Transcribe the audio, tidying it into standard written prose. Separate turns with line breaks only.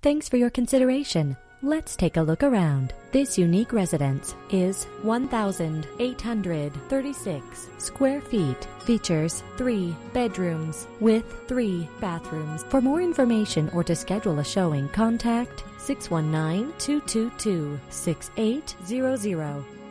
Thanks for your consideration. Let's take a look around. This unique residence is 1,836 square feet. Features 3 bedrooms with 3 bathrooms. For more information or to schedule a showing, contact 619-222-6800.